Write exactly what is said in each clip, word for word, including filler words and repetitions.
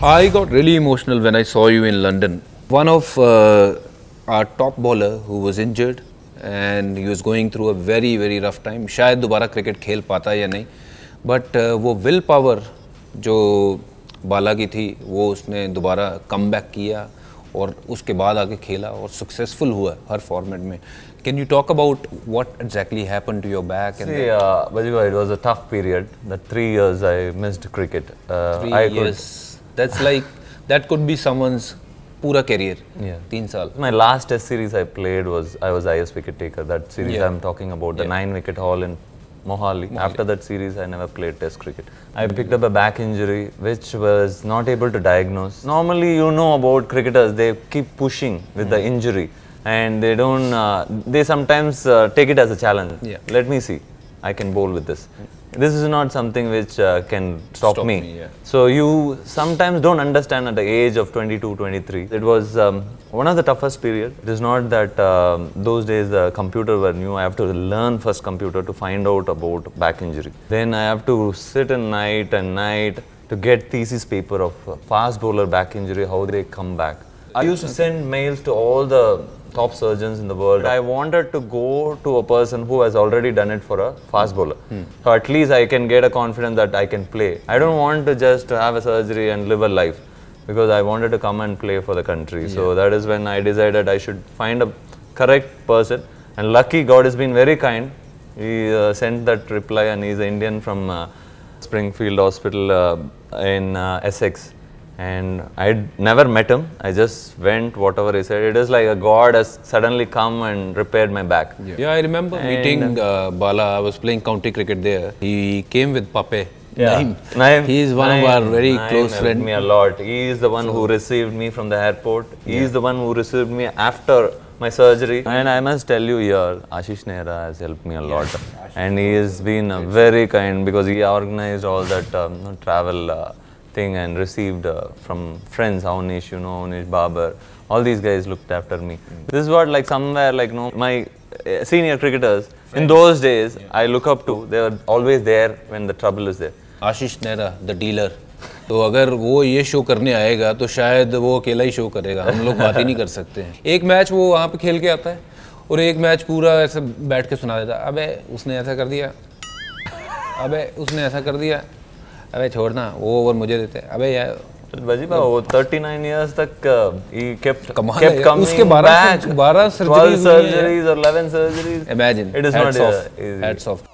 I got really emotional when I saw you in London. One of uh, our top bowler who was injured and he was going through a very very rough time. शायद दोबारा cricket खेल पाता या नहीं, but uh, वो willpower जो बाला की थी वो उसने दोबारा कम बैक किया और उसके बाद आके खेला और सक्सेसफुल हुआ हर फॉर्मेट में. Can you talk about what exactly happened to your back? And See, uh, Bajiva, it was a tough period. The three years I missed cricket. Uh, three I years. That's like that could be someone's pura career. Yeah. Teen saal. My last test series I played was I was I S wicket taker. That series Yeah. I'm talking about, the Yeah. nine wicket haul in Mohali. Mohali. After that series, I never played test cricket. I picked up a back injury, which was not able to diagnose. Normally, you know about cricketers, they keep pushing with mm. the injury. And they don't, uh, they sometimes uh, take it as a challenge. Yeah. Let me see, I can bowl with this. This is not something which uh, can stop, Stop me. me, yeah. So you sometimes don't understand at the age of twenty-two, twenty-three. It was um, one of the toughest period. It is not that um, those days the computer were new. I have to learn first computer to find out about back injury. Then I have to sit in night and night to get thesis paper of fast bowler back injury, how they come back. I used to send mails to all the top surgeons in the world. I wanted to go to a person who has already done it for a fast bowler. Hmm. So at least I can get a confidence that I can play. I don't want to just have a surgery and live a life, because I wanted to come and play for the country. Yeah. So that is when I decided I should find a correct person. And lucky God has been very kind. He uh, sent that reply, and he's an Indian from uh, Springfield Hospital uh, in uh, Essex. And I never met him. I just went whatever he said. It is like a God has suddenly come and repaired my back. Yeah, yeah I remember and meeting uh, Bala. I was playing county cricket there. He came with Pape. Yeah. Naim. Naim. He is one Naim. of our very Naim close friends. me a lot. He is the one so, who received me from the airport. He yeah. is the one who received me after my surgery. And I must tell you here, Ashish Nehra has helped me a lot. Yeah. And he has been uh, very kind, because he organized all that um, travel uh, thing and received uh, from friends, Avnish, you know, Avnish Babar, all these guys looked after me. Mm. This is what like somewhere like no, my uh, senior cricketers friends. In those days yeah. I look up to, they were always there when the trouble is there. Ashish Nehra, the dealer. तो अगर वो ये show करने आएगा तो शायद वो अकेला ही शो करेगा, हम लोग बात ही नहीं कर सकते हैं. एक मैच वो वहाँ पे खेल के आता है और एक मैच पूरा ऐसे बैठ के सुना देता है, अबे उसने ऐसा कर दिया, अबे उसने ऐसा कर दिया, अबे छोड़ना, वो ओवर मुझे देते हैं, अबे यार Bajiba, वो thirty-nine years तक uh, he kept कमाल kept है, coming उसके back. बारह twelve surgeries or eleven surgeries. Imagine. It is Hats not off. easy. Hats off.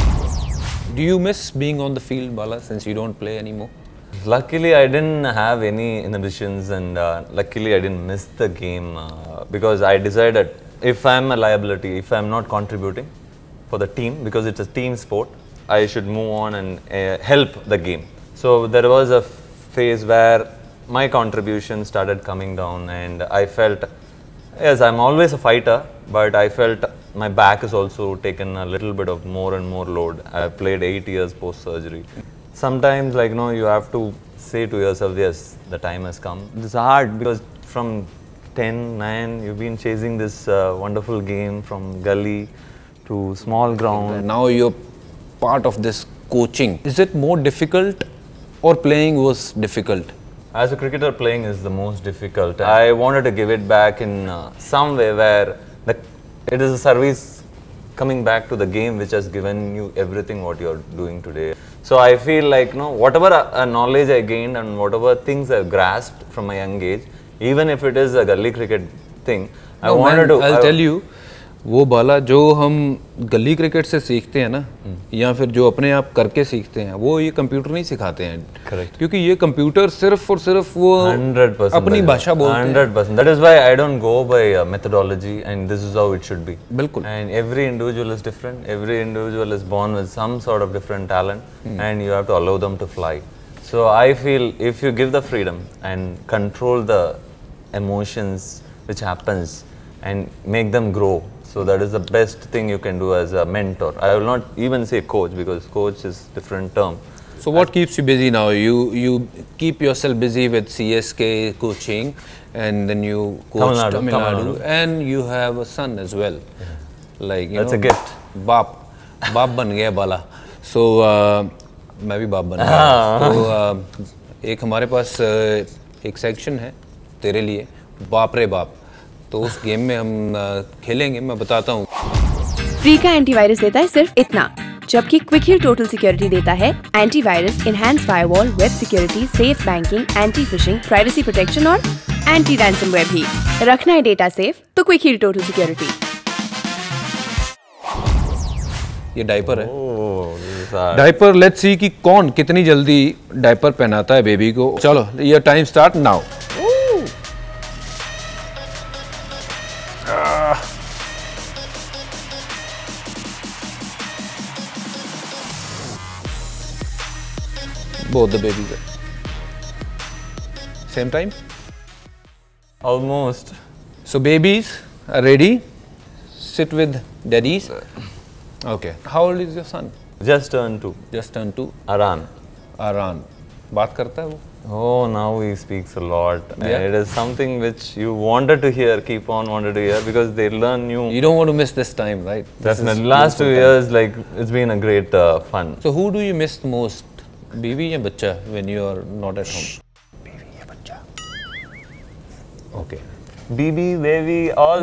Do you miss being on the field, Bala, since you don't play anymore? Luckily, I didn't have any inhibitions, and uh, luckily I didn't miss the game uh, because I decided if I'm a liability, if I'm not contributing for the team, because it's a team sport, I should move on and uh, help the game. So there was a phase where my contribution started coming down, and I felt, yes, I'm always a fighter, but I felt my back has also taken a little bit of more and more load. I played eight years post-surgery. Sometimes, like, you know, you have to say to yourself, yes, the time has come. It's hard because from ten, nine, you've been chasing this uh, wonderful game from gully to small ground. And now you're part of this coaching. Is it more difficult or playing was difficult? As a cricketer, playing is the most difficult. I wanted to give it back in uh, some way where the, it is a service coming back to the game which has given you everything what you're doing today. So I feel like, you know, whatever uh, knowledge I gained and whatever things I've grasped from my young age, even if it is a gully cricket thing, I no, wanted man, to... I'll I, tell you, वो बाला जो हम गली cricket से सीखते हैं ना, या फिर जो अपने आप करके सीखते हैं, वो ये कंप्यूटर नहीं सिखाते हैं. Correct. क्योंकि ये कंप्यूटर सिर्फ और सिर्फ वो one hundred percent अपनी भाषा बोलते हैं. one hundred percent. That is why I don't go by uh, methodology, and this is how it should be. बिल्कुल. And every individual is different. Every individual is born with some sort of different talent, hmm. and you have to allow them to fly. So I feel if you give the freedom and control the emotions which happens and make them grow, so that is the best thing you can do as a mentor. I will not even say coach, because coach is different term. So what keeps you busy now? You you keep yourself busy with C S K coaching, and then you coach Tamil Nadu, Tamil Tamil Nadu, Nadu. and you have a son as well. Yeah. Like you That's know, a gift. बाप बाप बन गया बाला. So uh, मैं भी बाप बन गया. तो uh, एक हमारे पास अ, एक सेक्शन है तेरे लिए, बाप रे बाप। तो उस गेम में हम अ, खेलेंगे, मैं बताता हूँ। फ्री का एंटीवायरस देता है सिर्फ इतना, जबकि क्विक हील टोटल सिक्योरिटी देता है antivirus, enhanced firewall, web security, safe banking, anti phishing, privacy protection और एंटी रैंसमवेयर भी। रखना है डेटा सेफ तो क्विक हील टोटल सिक्योरिटी। ये डायपर है। Oh, डायपर, लेट्स सी कि कौन कितनी जल्दी डायपर पहनाता है बेबी को। चलो, ये time start now. Both the babies are same time. almost. So babies are ready. Sit with daddies. Okay. How old is your son? Just turned two. Just turned two. Aran. Aran. बात करता है वो? Oh, now he speaks a lot. And Yeah. it is something which you wanted to hear, keep on wanted to hear, because they learn new. You don't want to miss this time, right? This is Definitely. Last two beautiful time. years, like, it's been a great uh, fun. So who do you miss most? बीवी या बच्चा when you are not at home? बीवी या बच्चा? Okay. B B, baby, all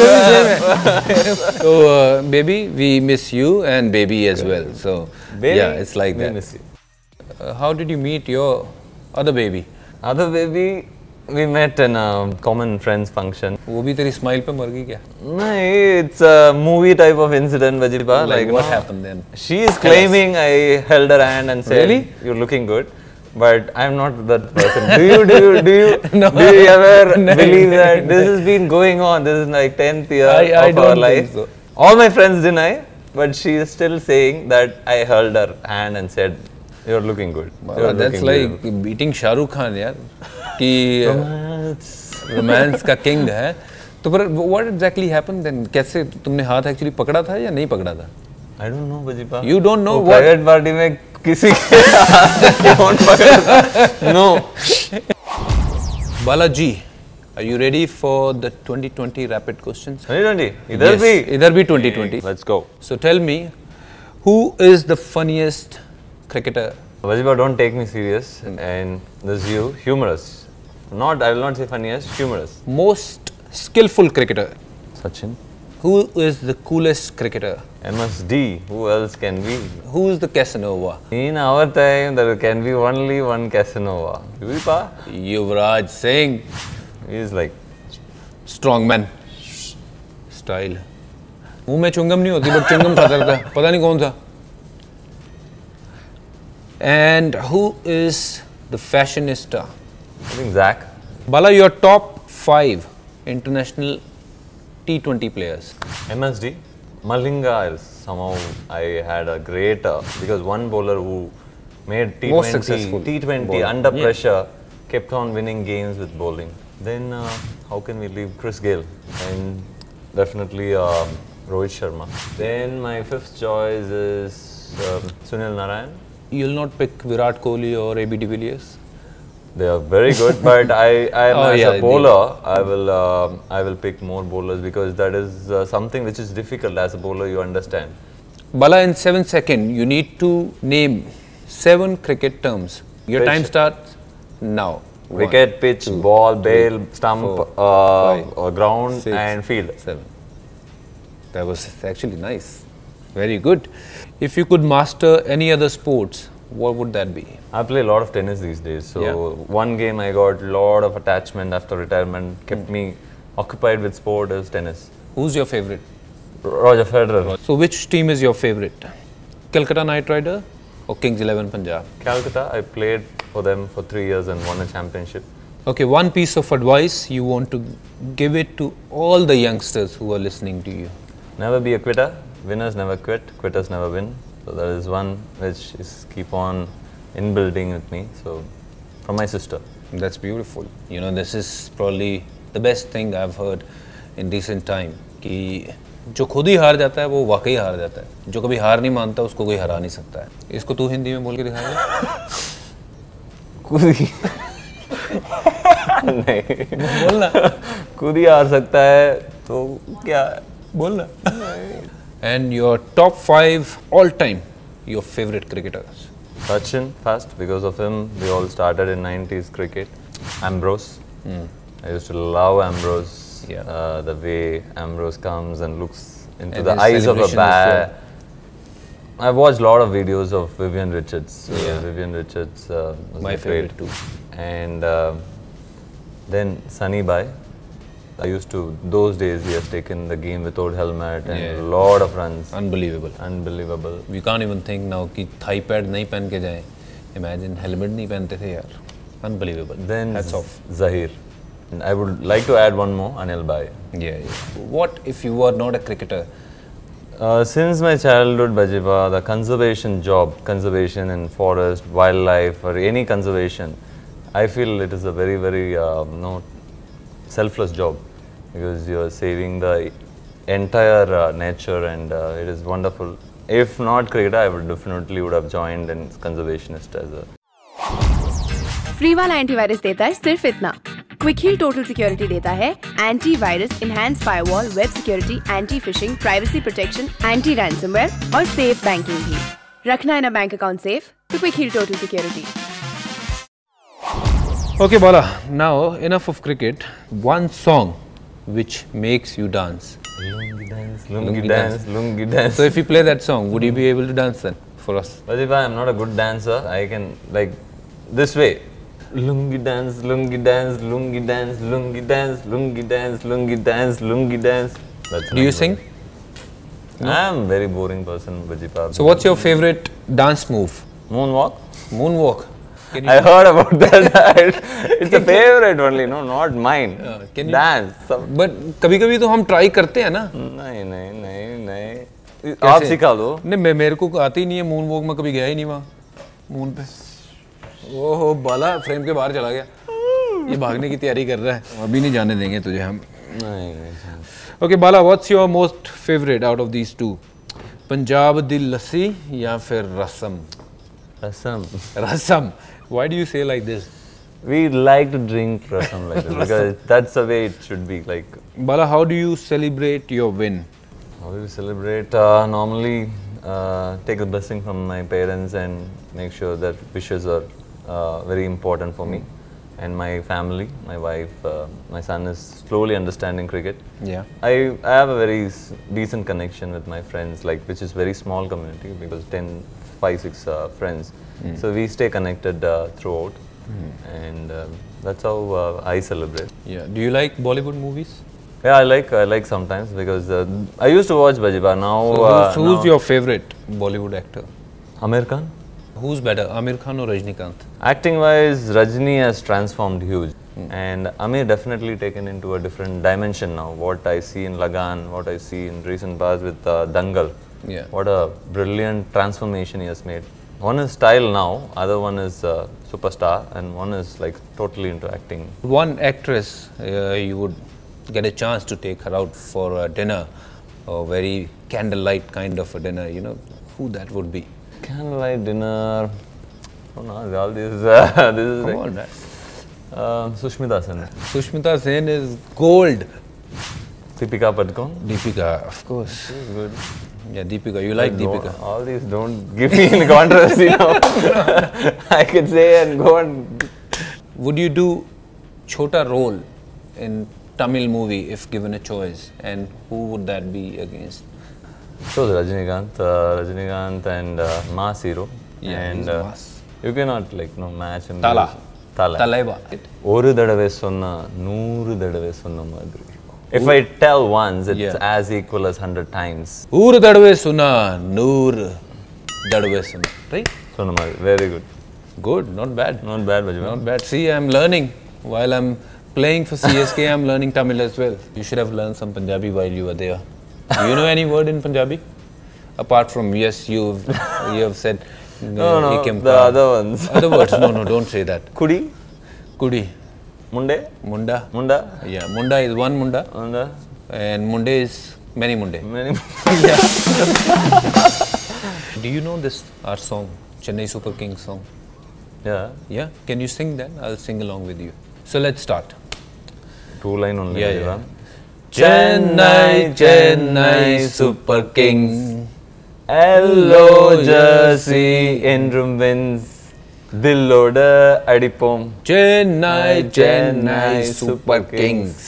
So uh, baby, we miss you and baby as well. So Baby, yeah, it's like we that. miss you. Uh, how did you meet your other baby? Other baby, we met in a common friends function. वो भी तेरी smile पे मर गई क्या? No, it's a movie type of incident, Vajiba. Like, what no, happened then? She is claiming I held her hand and said, Really? "You're looking good," but I'm not that person. Do you? Do you? Do you? No. Do you ever No. believe that this has been going on? This is like tenth year I- I of don't our life. think so. All my friends deny, but she is still saying that I held her hand and said, "You're looking good." You're That's looking like good." beating Shahrukh Khan यार कि Romance. Romance का king है। तो पर what exactly happened then? कैसे तुमने हाथ actually पकड़ा था या नहीं पकड़ा था? I don't know, Vajiba. You don't know वो what? private party में किसी के हाथ से फोन पकड़ा? No. Balaji, are you ready for the twenty twenty rapid questions? twenty twenty. इधर Yes, भी. इधर भी twenty twenty. Let's go. So tell me, who is the funniest cricketer? Vajiba, don't take me serious. And this is you, humorous. Not, I will not say funniest, humorous. Most skillful cricketer? Sachin. Who is the coolest cricketer? M S D. Who else can be? Who is the Casanova? In our time, there can be only one Casanova. Yuvipa. Yuvraj Singh. He is like. Strongman. Style. मुंह में चुंगम नहीं होती but चुंगम खाता रहता है, पता नहीं कौन सा. And who is the fashionista? I think Zach. Bala, your top five international T twenty players. M S D. Malinga is somehow I had a great uh, because one bowler who made T twenty Most successful T twenty bowler. under Yeah. pressure kept on winning games with bowling. Then uh, how can we leave Chris Gayle and definitely um, Rohit Sharma. Then my fifth choice is um, Sunil Narayan. You'll not pick Virat Kohli or A B de Villiers? They are very good, but I, I am Oh, as yeah, a bowler, I will um I will pick more bowlers because that is uh, something which is difficult as a bowler. You understand. Bala, in seven seconds, you need to name seven cricket terms. Your Pitch. time starts now. One, Wicket, pitch, two, ball, three, bail, stump, four, uh, five, uh, ground, six, and field. Seven. That was actually nice. Very good. If you could master any other sports, what would that be? I play a lot of tennis these days. So Yeah. one game I got a lot of attachment after retirement, kept me occupied with sport is tennis. Who's your favorite? Roger Federer. So which team is your favorite? Calcutta Knight Rider or Kings eleven Punjab? Calcutta, I played for them for three years and won a championship. Okay, one piece of advice you want to give it to all the youngsters who are listening to you. Never be a quitter. Winners never quit. Quitters never win. So that is one which is keep on inbuilding with me. So from my sister. That's beautiful. You know, this is probably the best thing I've heard in recent time. कि जो खुद ही हार जाता है वो वाकई हार जाता है. जो कभी हार नहीं मानता उसको कोई हरा नहीं सकता है. इसको तू हिंदी में बोल के दिखाएगा? खुद ही नहीं बोलना. खुद ही हार सकता है तो क्या बोलना. And your top five all time, your favorite cricketers. Sachin first, because of him we all started in nineties cricket. Ambrose. Mm. I used to love Ambrose. Yeah. Uh, the way Ambrose comes and looks into And the his eyes of a celebration bat. I've watched a lot of videos of Vivian Richards. Uh, Yeah. Vivian Richards uh, was My a favorite great. too. And uh, then Sunny Bai. I used to, those days he has taken the game without helmet and Yeah. a lot of runs. Unbelievable. Unbelievable. We can't even think now कि thigh pad नहीं पहन के जाए. Imagine helmet नहीं पहनते थे यार. Unbelievable. Then Hats off. Zahir. And I would like to add one more, Anil Bai. Yeah, yeah. What if you were not a cricketer? Uh, since my childhood, Bajiba, the conservation job, conservation in forest, wildlife, or any conservation, I feel it is a very, very uh, no, selfless job, because you are saving the entire uh, nature, and uh, it is wonderful. If not cricketer, I would definitely would have joined in conservationist as a. Free वाला antivirus देता है सिर्फ इतना। Quick heal total security देता है antivirus, enhance firewall, web security, anti phishing, privacy protection, anti ransomware और safe banking भी। रखना है ना बैंक अकाउंट सेफ तो quick heal total security. Okay, Bala. Now enough of cricket. One song which makes you dance. Lungi dance, lungi, Lungi dance, dance. lungi dance. So if you play that song, would you be able to dance then for us? Bajiba, I am not a good dancer. I can like this way. Lungi dance, lungi dance, lungi dance, lungi dance, lungi dance, lungi dance, lungi dance. That's Do you sing? I am a very boring person, Bajiba. So what's your favorite dance move? Moonwalk? Moonwalk. Can you I heard about that. It's a favorite only, no, not mine. Uh, can you- dance. Some- But कभी कभी तो हम try करते हैं ना. नहीं नहीं नहीं नहीं आप कैसे? सिखा दो. नहीं मैं मेरे को आती ही नहीं है मून वॉक में, कभी गया ही नहीं वहाँ मून पे. ओहो बाला फ्रेम के बाहर चला गया. ये भागने की तैयारी कर रहा है. अभी नहीं जाने देंगे तुझे हम. नहीं okay Bala, what's your most favourite out of these two? Punjab दी लस्सी या फिर रसम? Rasam. Rasam. Why do you say like this? We like to drink rasam like this because that's the way it should be. Like, Bala, how do you celebrate your win? how do we celebrate? Uh, normally, uh, take a blessing from my parents and make sure that wishes are uh, very important for me and my family, my wife. Uh, my son is slowly understanding cricket. Yeah. I, I have a very s- decent connection with my friends, like which is very small community because ten, five, six uh, friends. Mm. So we stay connected uh, throughout, and uh, that's how uh, I celebrate. Yeah. Do you like Bollywood movies? Yeah, I like I like sometimes because uh, I used to watch Bajiba. Now, So uh, who's who's now- your favorite Bollywood actor? Amir Khan? Who's better, Amir Khan or Rajnikant? Acting wise, Rajni has transformed huge, and Amir definitely taken into a different dimension now. What I see in Lagan, what I see in recent past with uh, Dangal. Yeah. What a brilliant transformation he has made. One is style now, other one is uh, superstar, and one is like totally into acting. One actress uh, you would get a chance to take her out for a dinner, a very candlelight kind of a dinner, you know, who that would be? Candlelight dinner. Oh no, all these. Uh, this is Come like, on, man. uh, Sushmita Sen, Sushmita Sen is gold. Deepika Padukone. Deepika, of course. She's good. Yeah, Deepika. You like Don't- Deepika? All these don't give me in controversy now. I could say and go and. Would you do chota role in Tamil movie if given a choice, and who would that be against? So Rajinikanth, uh, Rajinikanth and uh, Maas hero. Yeah, and he's uh, mass. you cannot like no match him. Tala. because- Tala. Talaiva. ஒரு தடவை சொன்னா நூறு தடவை சொன்ன மாதிரி. If I tell once, it's Yeah. as equal as hundred times. Oor dadve suna, noor dadve suna. Right? சொன்ன மாதிரி. Very good. Good, not bad. Not bad, Bajwa. Not bad. See, I'm learning. While I'm playing for C S K, I'm learning Tamil as well. You should have learned some Punjabi while you were there. Do you know any word in Punjabi? Apart from yes, you've you have said. No, no, ekam the ka. other ones. Other words? No, no, don't say that. Kudi, Kudi, Munde, Munda. Munda, Yeah, Munda is one Munda, Munda, and Munde is many Munde. many. Do you know this our song, Chennai Super Kings song? Yeah, Yeah, can you sing that? I'll sing along with you. So let's start. two line only. Yeah, Bajwa. yeah. Chennai, Chennai Super Kings. Hello Jersey, Endrum wins. Dilloda Adipom. Chennai, Chennai Super Kings.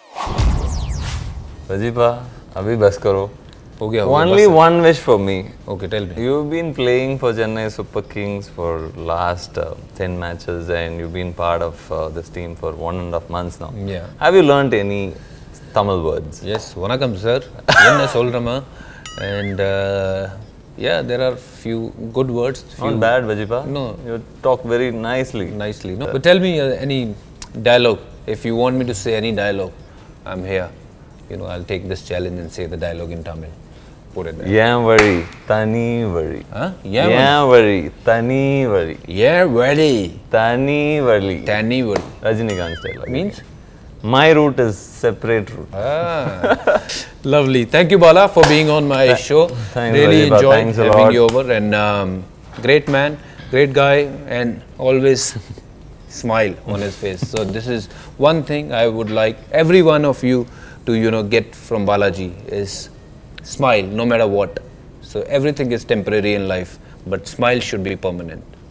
Rajipa, abhi bas karo. हो गया, Only one wish for me. Okay, tell me. You've been playing for Chennai Super Kings for last uh, ten matches and you've been part of uh, this team for one and a half months now. Yeah. Have you learnt any Tamil words? Yes, vanakkam sir. Enna solrama. And uh, yeah, there are few good words. Few Not bad, Vajipa. No. You talk very nicely. Nicely. No. But tell me uh, any dialogue. If you want me to say any dialogue, I'm here. You know, I'll take this challenge and say the dialogue in Tamil. Put it there. Yeah, worry. Tani worry. Huh? Yeah, Yeah, worry. Tani worry. Yeah, ready. Tani worry. Tani wood. Rajinikanth style. Means? My route is separate route. Ah, lovely. Thank you, Bala, for being on my show. Thanks, really Rajiva. enjoyed Thanks a having lot. you over. And um, great man, great guy, and always smile on his face. So this is one thing I would like every one of you to, you know, get from Balaji is smile no matter what. So everything is temporary in life, but smile should be permanent.